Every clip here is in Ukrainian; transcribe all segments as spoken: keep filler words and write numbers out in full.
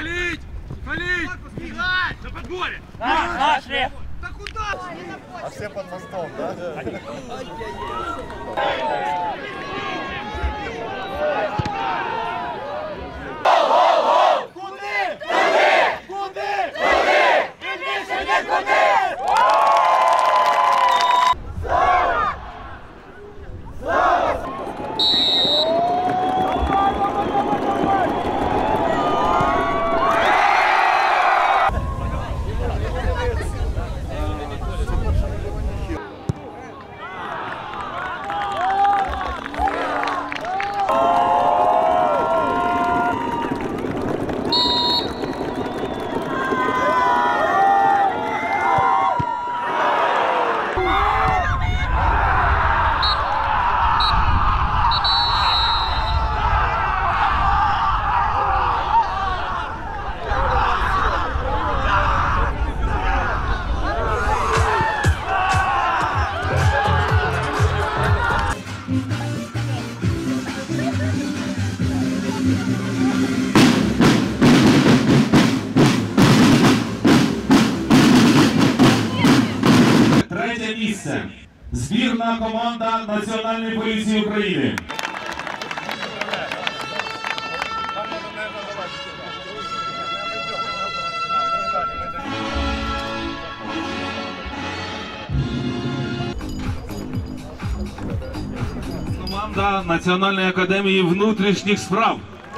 Халить! Халить! На подборе! Нашли! Да куда? А все под мостом, да? Куди? Куди? Куди? Куди? І більше нікуди! Слава! Слава! Третє місце. Збірна команда Національної поліції України. Команда Національної академії внутрішніх справ.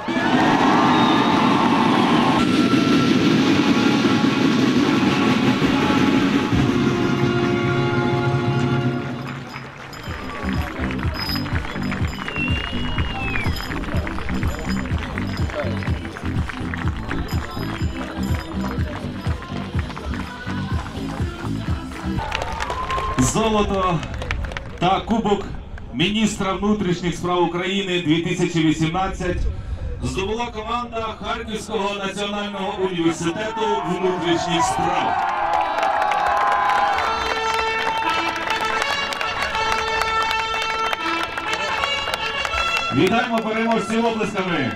Золото та кубок міністра внутрішніх справ України дві тисячі вісімнадцять здобула команда Харківського національного університету внутрішніх справ. Вітаємо переможців оплесками!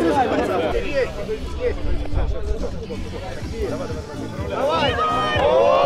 Давай!